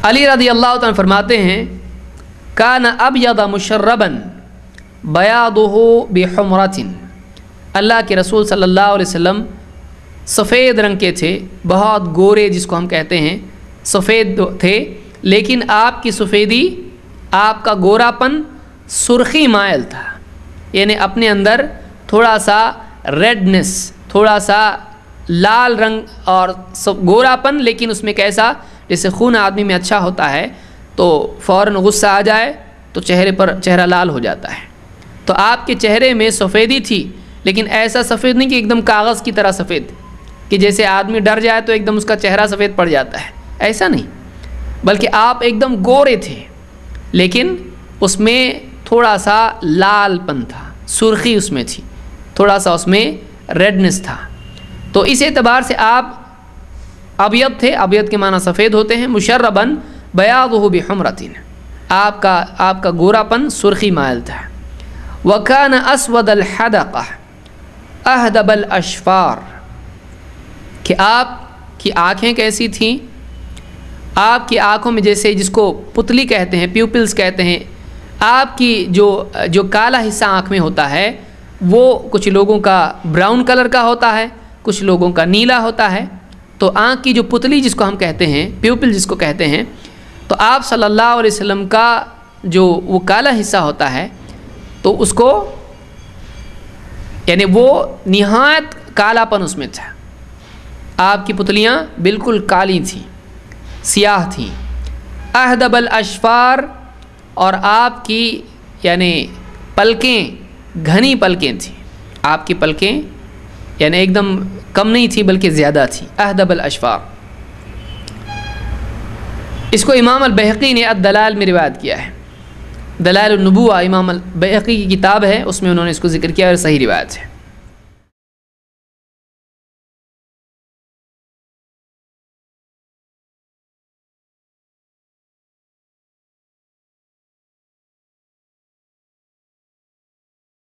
علی رضی اللہ تعالیٰ فرماتے ہیں کان ابیض مشربن بیاضہ بحمرۃ، اللہ کے رسول صلی اللہ علیہ وسلم سفید رنگ کے تھے، بہت گورے جس کو ہم کہتے ہیں، سفید تھے، لیکن آپ کی سفیدی، آپ کا گورا پن سرخی مائل تھا، یعنی اپنے اندر تھوڑا سا ریڈنس، تھوڑا سا لال رنگ اور گورا پن، لیکن اس میں کیسا، جیسے خون آدمی میں اچھا ہوتا ہے تو فوراً غصہ آ جائے تو چہرے پر چہرہ لال ہو جاتا ہے، تو آپ کے چہرے میں سفیدی تھی، لیکن ایسا سفید نہیں کہ ایک دم کاغذ کی طرح سفید، کہ جیسے آدمی ڈر جائے تو ایک دم اس کا چہرہ سفید پڑ جاتا ہے، ایسا نہیں، بلکہ آپ ایک دم گورے تھے، لیکن اس میں تھوڑا سا لال پن تھا، سرخی اس میں تھی، تھوڑا سا اس میں ریڈنس تھا، تو اس اعتبار سے آپ ابیض تھے، ابیض کے معنی سفید ہوتے ہیں، مشربن بیاضہ بحمرۃ، آپ کا گورا پن سرخی مائل تھا، وکان اسود الحدقہ اہدب الاشفار، کہ آپ کی آنکھیں کیسی تھیں، آپ کی آنکھوں میں جیسے جس کو پتلی کہتے ہیں، پیوپلز کہتے ہیں، آپ کی جو کالا حصہ آنکھ میں ہوتا ہے وہ کچھ لوگوں کا براؤن کلر کا ہوتا ہے، کچھ لوگوں کا نیلا ہوتا ہے، تو آنکھ کی جو پتلی جس کو ہم کہتے ہیں، پیوپل جس کو کہتے ہیں، تو آپ صلی اللہ علیہ وسلم کا جو وہ کالا حصہ ہوتا ہے تو اس کو، یعنی وہ نہایت کالا پن اس میں تھا، آپ کی پتلیاں بالکل کالی تھیں، سیاہ تھیں، اہدب الاشفار، اور آپ کی یعنی پلکیں گھنی پلکیں تھیں، آپ کی پلکیں یعنی ایک دم کم نہیں تھی بلکہ زیادہ تھی، اہدب الاشفار۔ اس کو امام البیہقی نے الدلائل میں روایت کیا ہے، دلائل النبوہ امام البیہقی کی کتاب ہے، اس میں انہوں نے اس کو ذکر کیا اور صحیح روایت ہے۔